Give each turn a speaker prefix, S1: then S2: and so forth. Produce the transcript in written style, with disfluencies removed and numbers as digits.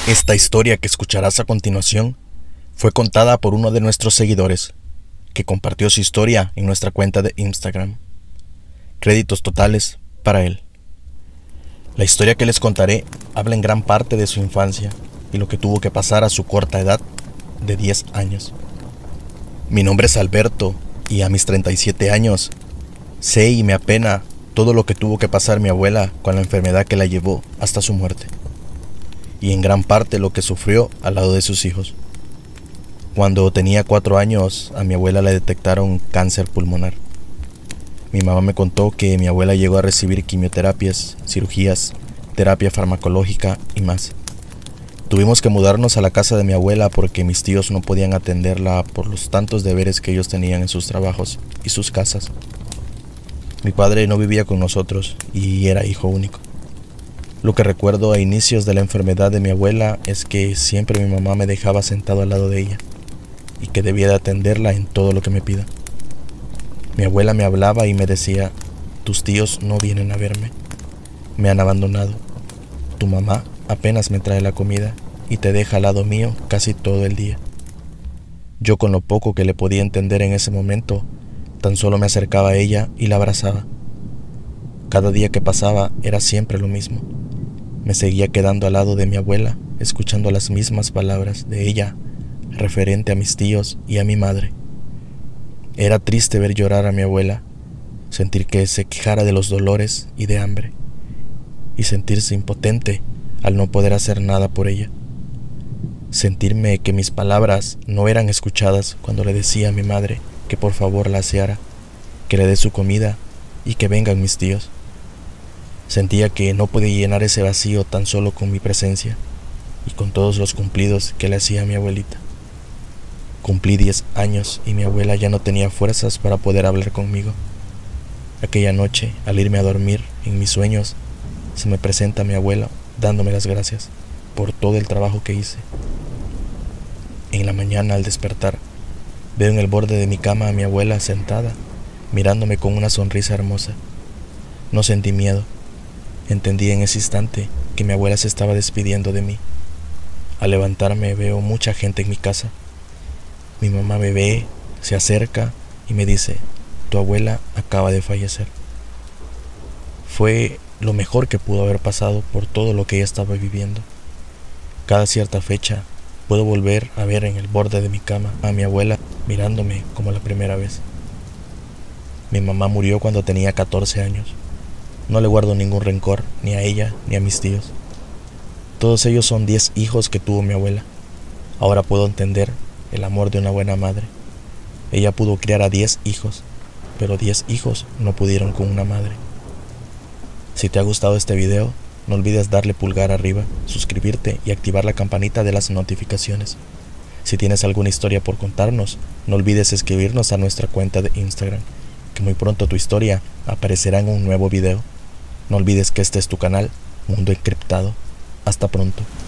S1: Esta historia que escucharás a continuación fue contada por uno de nuestros seguidores, que compartió su historia en nuestra cuenta de Instagram. Créditos totales para él. La historia que les contaré habla en gran parte de su infancia y lo que tuvo que pasar a su corta edad de 10 años. Mi nombre es Alberto y a mis 37 años sé y me apena todo lo que tuvo que pasar mi abuela con la enfermedad que la llevó hasta su muerte, y en gran parte lo que sufrió al lado de sus hijos. Cuando tenía 4 años, a mi abuela le detectaron cáncer pulmonar. Mi mamá me contó que mi abuela llegó a recibir quimioterapias, cirugías, terapia farmacológica y más. Tuvimos que mudarnos a la casa de mi abuela porque mis tíos no podían atenderla por los tantos deberes que ellos tenían en sus trabajos y sus casas. Mi padre no vivía con nosotros y era hijo único. Lo que recuerdo a inicios de la enfermedad de mi abuela es que siempre mi mamá me dejaba sentado al lado de ella y que debía de atenderla en todo lo que me pida. Mi abuela me hablaba y me decía: tus tíos no vienen a verme, me han abandonado. Tu mamá apenas me trae la comida y te deja al lado mío casi todo el día. Yo, con lo poco que le podía entender en ese momento, tan solo me acercaba a ella y la abrazaba. Cada día que pasaba era siempre lo mismo. Me seguía quedando al lado de mi abuela, escuchando las mismas palabras de ella referente a mis tíos y a mi madre. Era triste ver llorar a mi abuela, sentir que se quejara de los dolores y de hambre, y sentirse impotente al no poder hacer nada por ella. Sentirme que mis palabras no eran escuchadas cuando le decía a mi madre que por favor la aseara, que le dé su comida y que vengan mis tíos. Sentía que no podía llenar ese vacío tan solo con mi presencia y con todos los cumplidos que le hacía a mi abuelita. Cumplí 10 años y mi abuela ya no tenía fuerzas para poder hablar conmigo. Aquella noche, al irme a dormir, en mis sueños, se me presenta mi abuela dándome las gracias por todo el trabajo que hice. En la mañana, al despertar, veo en el borde de mi cama a mi abuela sentada, mirándome con una sonrisa hermosa. No sentí miedo. Entendí en ese instante que mi abuela se estaba despidiendo de mí. Al levantarme veo mucha gente en mi casa. Mi mamá me ve, se acerca y me dice: tu abuela acaba de fallecer. Fue lo mejor que pudo haber pasado por todo lo que ella estaba viviendo. Cada cierta fecha puedo volver a ver en el borde de mi cama a mi abuela mirándome como la primera vez. Mi mamá murió cuando tenía 14 años. No le guardo ningún rencor, ni a ella ni a mis tíos. Todos ellos son 10 hijos que tuvo mi abuela. Ahora puedo entender el amor de una buena madre. Ella pudo criar a 10 hijos, pero 10 hijos no pudieron con una madre. Si te ha gustado este video, no olvides darle pulgar arriba, suscribirte y activar la campanita de las notificaciones. Si tienes alguna historia por contarnos, no olvides escribirnos a nuestra cuenta de Instagram, que muy pronto tu historia aparecerá en un nuevo video. No olvides que este es tu canal, Mundo Encriptado. Hasta pronto.